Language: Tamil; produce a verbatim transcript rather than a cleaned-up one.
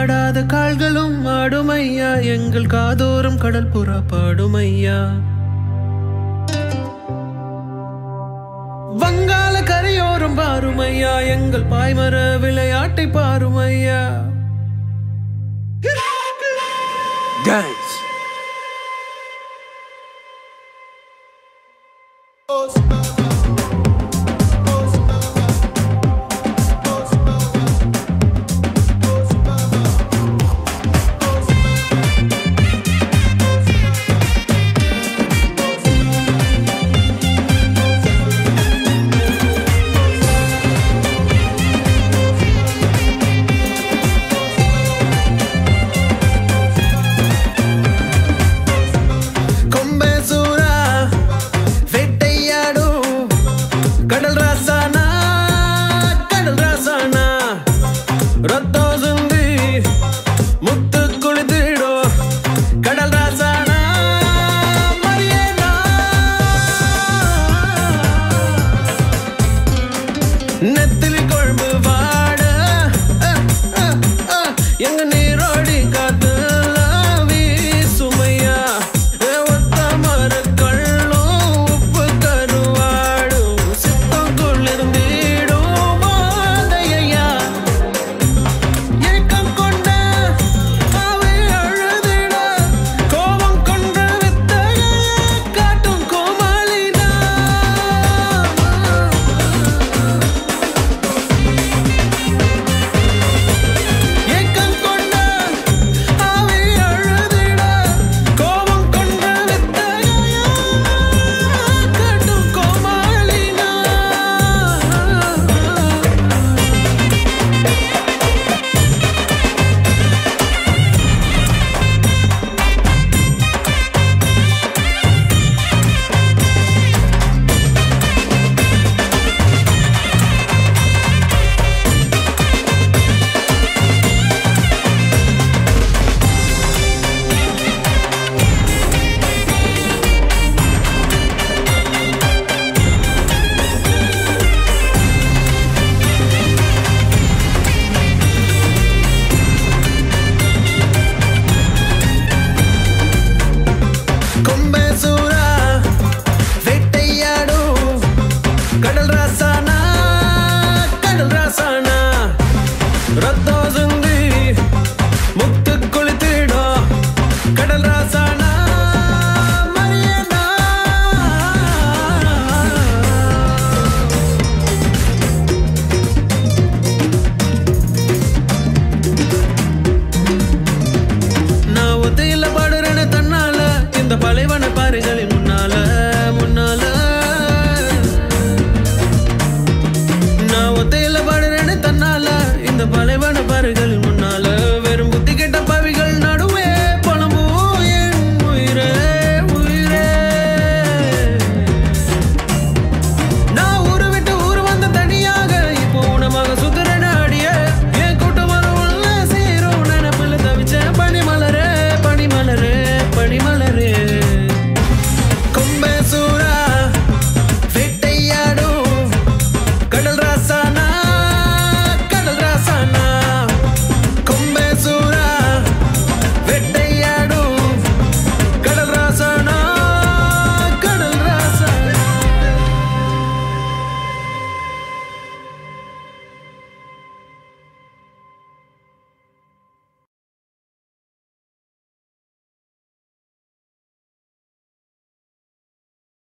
ஆடாத கால்களும் ஆடுமையா எங்கள் காதோறும் கடல் புறா பாடுமையா வங்காள கரையோரம் பாருமையா எங்கள் பாய்மர விளையாட்டை பாருமையா Dance நெத்திலி கொழும்பு வாட எங்க நீரோடி காத்துல வீசுமையா ஒத்த மரக்கள்ளும் உப்பு கருவாடும் சித்தம் குளிர்ந்திடும் மாதையா ஏக்கம் கொண்ட அவை அழுதிட கோபம் கொண்ட வித்தைய காட்டும் கோமாளிதான் ரத்தம் சிந்தி முத்து குளித்திடும் கடல் ராசானா